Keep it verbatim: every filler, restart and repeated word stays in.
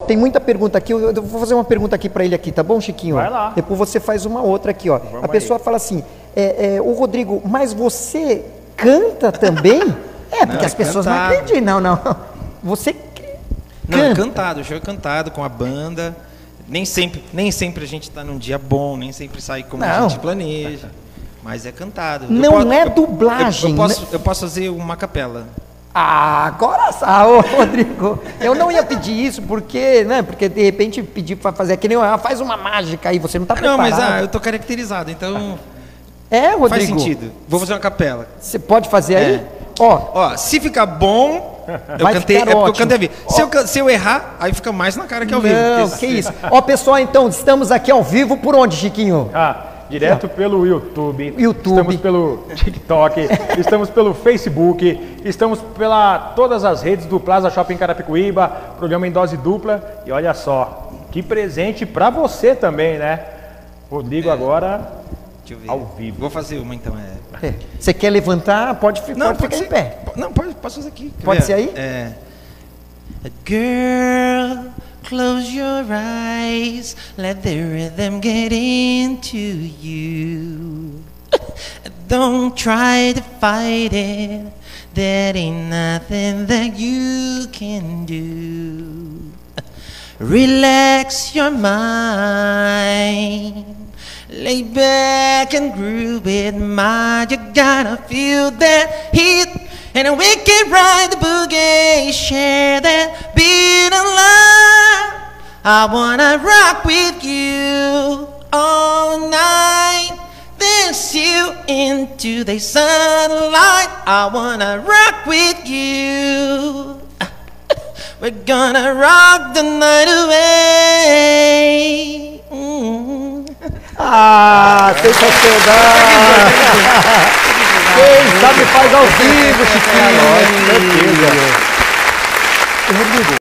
Tem muita pergunta aqui, eu vou fazer uma pergunta aqui para ele aqui, tá bom, Chiquinho? Vai lá. Depois você faz uma outra aqui, ó. Vamos a pessoa aí. fala assim, é, é, ô Rodrigo, mas você canta também? É, porque Não, as pessoas cantado. não acreditam, não, não. Você Não, é canta. cantado, o show é cantado com a banda. Nem sempre, nem sempre a gente tá num dia bom, nem sempre sai como Não. a gente planeja. Mas é cantado. Eu Não posso- é eu- dublagem, Eu, eu posso, né? eu posso fazer uma capela. Ah, agora ah, ô Rodrigo, eu não ia pedir isso porque, né, porque de repente pedir para fazer que nem ah, faz uma mágica aí, você não tá Ah, não, preparado. mas ah, eu tô caracterizado, então É, Rodrigo. faz sentido. Vou fazer uma capela. Você pode fazer aí? É. Ó, Ó, se ficar bom, eu Vai cantei, é ficar porque eu ótimo. cantei a vida. Se eu, can- se eu errar, aí fica mais na cara que ao vivo. não, porque que se- isso. Ó, pessoal, então, estamos aqui ao vivo por onde, Chiquinho? Ah, direto pelo YouTube, YouTube. estamos pelo TikTok, estamos pelo Facebook, estamos pela todas as redes do Plaza Shopping Carapicuíba, programa em dose dupla. E olha só, que presente pra você também, né? Rodrigo agora Deixa eu ver. ao vivo. Vou fazer uma então, é. É. Você quer levantar? Pode, fi- pode ficar ser. em pé. Não, pode, posso fazer aqui. Quer Pode ver? ser aí? É. Girl, close your eyes, let the rhythm get into you. Don't try to fight it, there ain't nothing that you can do. Relax your mind, lay back and groove it, mind. You gotta feel that heat, and we can ride the boogie, share that beat of love. I wanna rock with you all night, dance you into the sunlight. I wanna rock with you. We're gonna rock the night away. Mm. Ah, sensacional! Quem sabe faz ao vivo, Chiquinho! Certeza. Rodrigo,